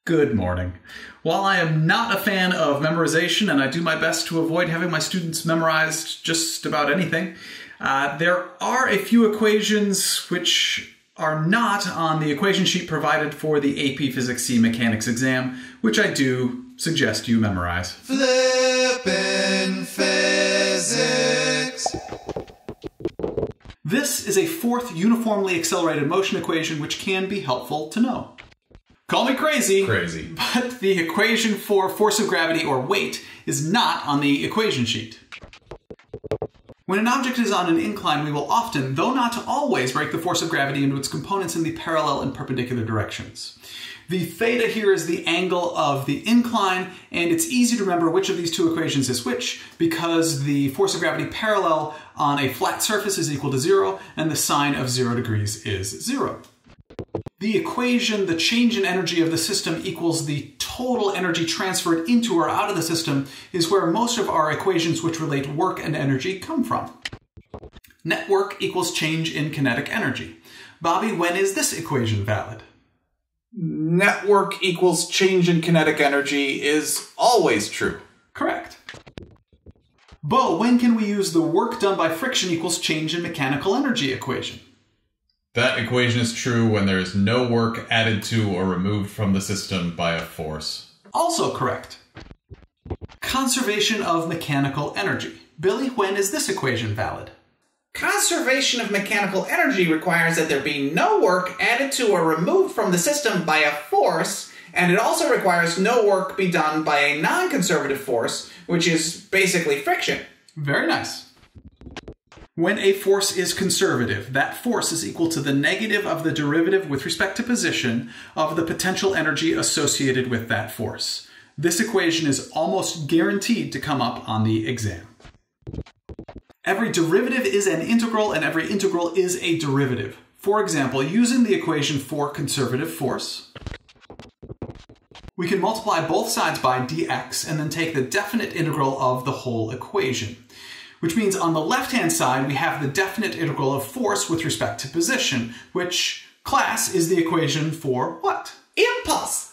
Good morning. While I am not a fan of memorization and I do my best to avoid having my students memorize just about anything, there are a few equations which are not on the equation sheet provided for the AP Physics C Mechanics exam, which I do suggest you memorize. Flippin' Physics. This is a fourth uniformly accelerated motion equation which can be helpful to know. Call me crazy, but the equation for force of gravity or weight is not on the equation sheet. When an object is on an incline, we will often, though not always, break the force of gravity into its components in the parallel and perpendicular directions. The theta here is the angle of the incline, and it's easy to remember which of these two equations is which because the force of gravity parallel on a flat surface is equal to 0, and the sine of 0 degrees is 0. The equation, the change in energy of the system equals the total energy transferred into or out of the system, is where most of our equations which relate work and energy come from. Net work equals change in kinetic energy. Bobby, when is this equation valid? Net work equals change in kinetic energy is always true. Correct. Bo, when can we use the work done by friction equals change in mechanical energy equation? That equation is true when there is no work added to or removed from the system by a force. Also correct. Conservation of mechanical energy. Billy, when is this equation valid? Conservation of mechanical energy requires that there be no work added to or removed from the system by a force, and it also requires no work be done by a non-conservative force, which is basically friction. Very nice. When a force is conservative, that force is equal to the negative of the derivative with respect to position of the potential energy associated with that force. This equation is almost guaranteed to come up on the exam. Every derivative is an integral and every integral is a derivative. For example, using the equation for conservative force, we can multiply both sides by dx and then take the definite integral of the whole equation. Which means on the left-hand side, we have the definite integral of force with respect to position, which, class, is the equation for what? Impulse!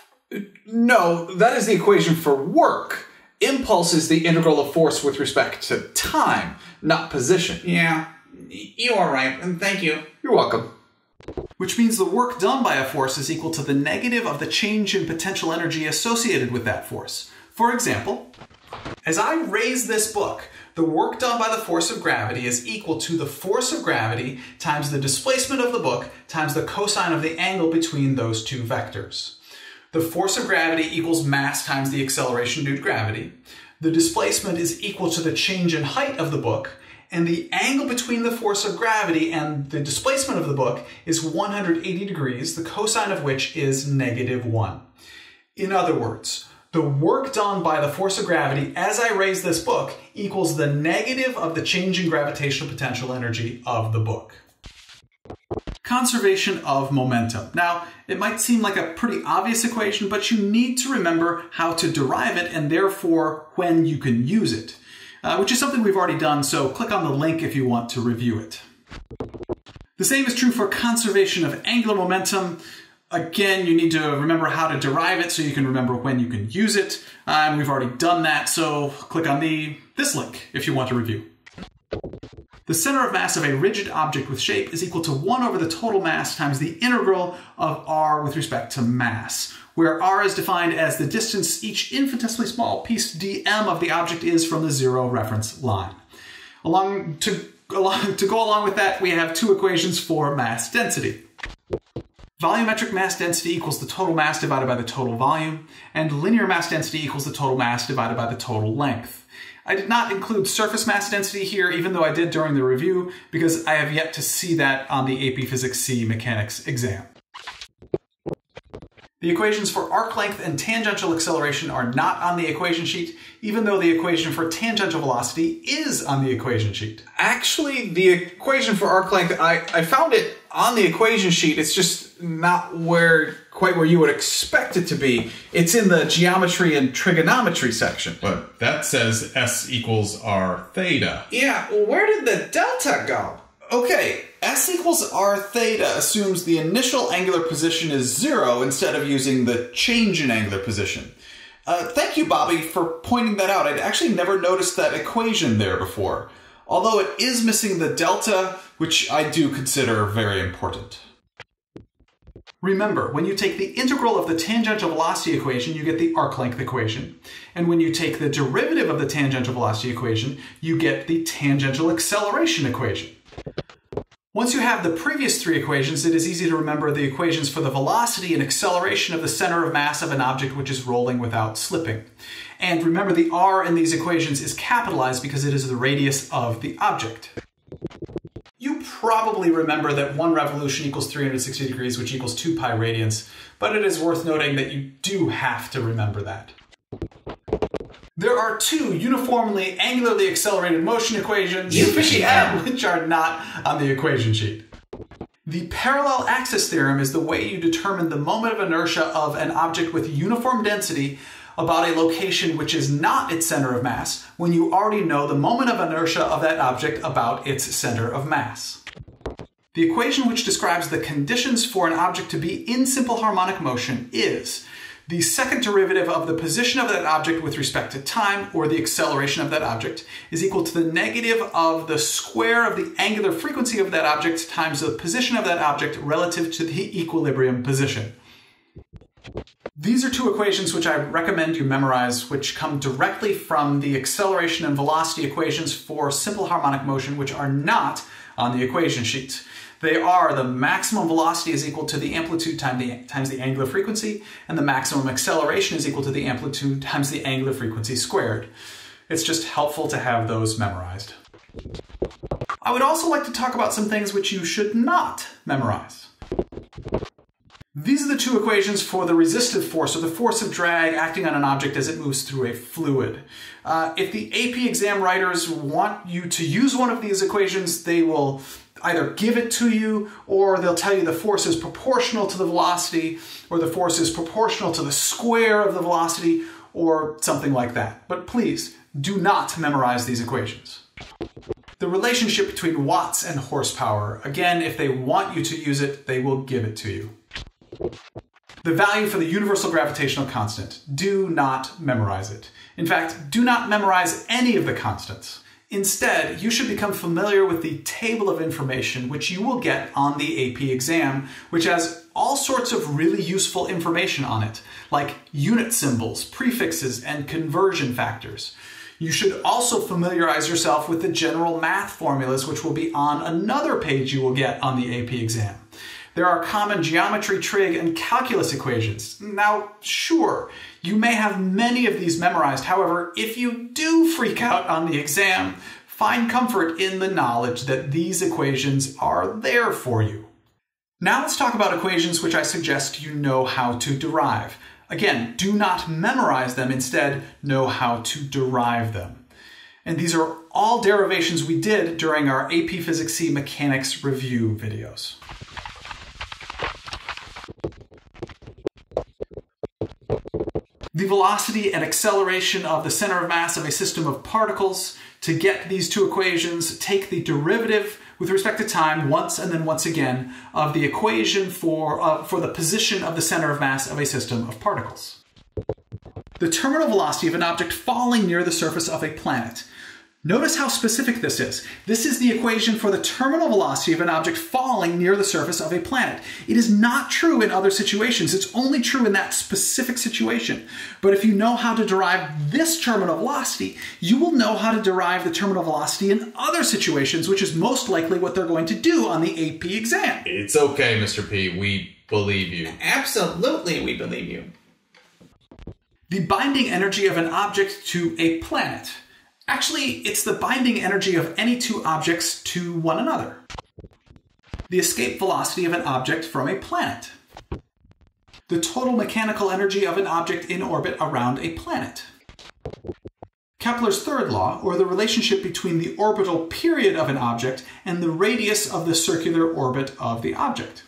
No, that is the equation for work. Impulse is the integral of force with respect to time, not position. Yeah, you are right, and thank you. You're welcome. Which means the work done by a force is equal to the negative of the change in potential energy associated with that force. For example, as I raise this book, the work done by the force of gravity is equal to the force of gravity times the displacement of the book times the cosine of the angle between those two vectors. The force of gravity equals mass times the acceleration due to gravity. The displacement is equal to the change in height of the book, and the angle between the force of gravity and the displacement of the book is 180 degrees, the cosine of which is -1. In other words, the work done by the force of gravity as I raise this book equals the negative of the change in gravitational potential energy of the book. Conservation of momentum. Now, it might seem like a pretty obvious equation, but you need to remember how to derive it and therefore when you can use it, which is something we've already done, so click on the link if you want to review it. The same is true for conservation of angular momentum. Again, you need to remember how to derive it so you can remember when you can use it. And we've already done that, so click on this link if you want to review. The center of mass of a rigid object with shape is equal to 1 over the total mass times the integral of r with respect to mass, where r is defined as the distance each infinitesimally small piece dm of the object is from the 0 reference line. To go along with that, we have two equations for mass density. Volumetric mass density equals the total mass divided by the total volume, and linear mass density equals the total mass divided by the total length. I did not include surface mass density here, even though I did during the review, because I have yet to see that on the AP Physics C Mechanics exam. The equations for arc length and tangential acceleration are not on the equation sheet, even though the equation for tangential velocity is on the equation sheet. Actually, the equation for arc length, I found it on the equation sheet. It's just not quite where you would expect it to be. It's in the geometry and trigonometry section. But that says S equals R theta. Yeah, where did the delta go? Okay, S equals R theta assumes the initial angular position is 0 instead of using the change in angular position. Thank you, Bobby, for pointing that out. I'd actually never noticed that equation there before, although it is missing the delta, which I do consider very important. Remember, when you take the integral of the tangential velocity equation, you get the arc length equation. And when you take the derivative of the tangential velocity equation, you get the tangential acceleration equation. Once you have the previous three equations, it is easy to remember the equations for the velocity and acceleration of the center of mass of an object which is rolling without slipping. And remember, the r in these equations is capitalized because it is the radius of the object. You probably remember that 1 revolution equals 360 degrees, which equals 2 pi radians, but it is worth noting that you do have to remember that. There are two uniformly angularly accelerated motion equations, which are not on the equation sheet. The parallel axis theorem is the way you determine the moment of inertia of an object with uniform density about a location which is not its center of mass when you already know the moment of inertia of that object about its center of mass. The equation which describes the conditions for an object to be in simple harmonic motion is the second derivative of the position of that object with respect to time, or the acceleration of that object, is equal to the negative of the square of the angular frequency of that object times the position of that object relative to the equilibrium position. These are two equations which I recommend you memorize, which come directly from the acceleration and velocity equations for simple harmonic motion, which are not on the equation sheet. They are the maximum velocity is equal to the amplitude times the angular frequency, and the maximum acceleration is equal to the amplitude times the angular frequency squared. It's just helpful to have those memorized. I would also like to talk about some things which you should not memorize. These are the two equations for the resistive force, or the force of drag acting on an object as it moves through a fluid. If the AP exam writers want you to use one of these equations, they will either give it to you, or they'll tell you the force is proportional to the velocity, or the force is proportional to the square of the velocity, or something like that. But please, do not memorize these equations. The relationship between watts and horsepower, again, if they want you to use it, they will give it to you. The value for the universal gravitational constant, do not memorize it. In fact, do not memorize any of the constants. Instead, you should become familiar with the table of information which you will get on the AP exam, which has all sorts of really useful information on it, like unit symbols, prefixes, and conversion factors. You should also familiarize yourself with the general math formulas, which will be on another page you will get on the AP exam. There are common geometry, trig, and calculus equations. Now, sure, you may have many of these memorized. However, if you do freak out on the exam, find comfort in the knowledge that these equations are there for you. Now let's talk about equations which I suggest you know how to derive. Again, do not memorize them. Instead, know how to derive them. And these are all derivations we did during our AP Physics C Mechanics review videos. The velocity and acceleration of the center of mass of a system of particles. To get these two equations, take the derivative with respect to time once and then once again of the equation for the position of the center of mass of a system of particles. The terminal velocity of an object falling near the surface of a planet. Notice how specific this is. This is the equation for the terminal velocity of an object falling near the surface of a planet. It is not true in other situations. It's only true in that specific situation. But if you know how to derive this terminal velocity, you will know how to derive the terminal velocity in other situations, which is most likely what they're going to do on the AP exam. It's okay, Mr. P. We believe you. Absolutely, we believe you. The binding energy of an object to a planet. Actually, it's the binding energy of any two objects to one another. The escape velocity of an object from a planet. The total mechanical energy of an object in orbit around a planet. Kepler's third law, or the relationship between the orbital period of an object and the radius of the circular orbit of the object.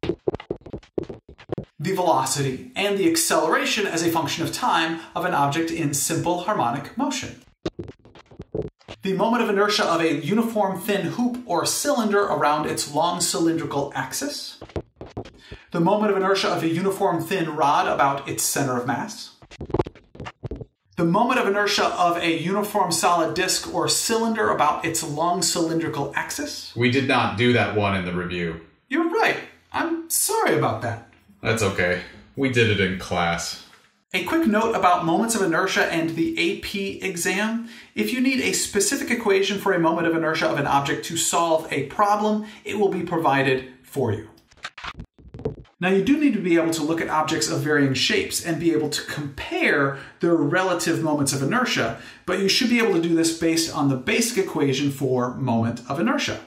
The velocity and the acceleration as a function of time of an object in simple harmonic motion. The moment of inertia of a uniform thin hoop or cylinder around its long cylindrical axis. The moment of inertia of a uniform thin rod about its center of mass. The moment of inertia of a uniform solid disc or cylinder about its long cylindrical axis. We did not do that one in the review. You're right. I'm sorry about that. That's okay. We did it in class. A quick note about moments of inertia and the AP exam. If you need a specific equation for a moment of inertia of an object to solve a problem, it will be provided for you. Now you do need to be able to look at objects of varying shapes and be able to compare their relative moments of inertia, but you should be able to do this based on the basic equation for moment of inertia.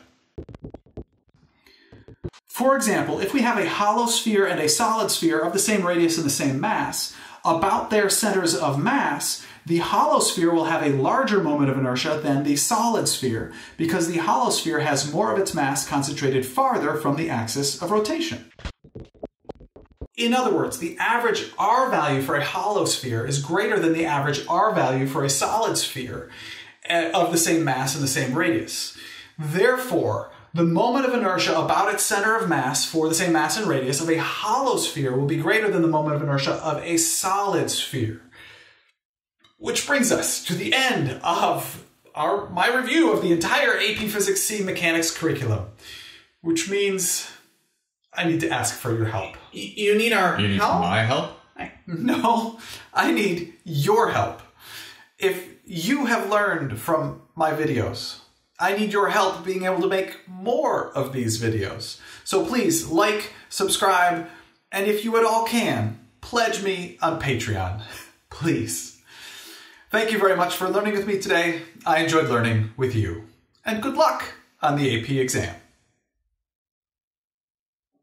For example, if we have a hollow sphere and a solid sphere of the same radius and the same mass, about their centers of mass, the hollow sphere will have a larger moment of inertia than the solid sphere, because the hollow sphere has more of its mass concentrated farther from the axis of rotation. In other words, the average R value for a hollow sphere is greater than the average R value for a solid sphere of the same mass and the same radius. Therefore, the moment of inertia about its center of mass for the same mass and radius of a hollow sphere will be greater than the moment of inertia of a solid sphere. Which brings us to the end of my review of the entire AP Physics C Mechanics curriculum, which means I need to ask for your help. You need our help? You need my help? No, I need your help. If you have learned from my videos, I need your help being able to make more of these videos. So please like, subscribe, and if you at all can, pledge me on Patreon. Please. Thank you very much for learning with me today. I enjoyed learning with you. And good luck on the AP exam.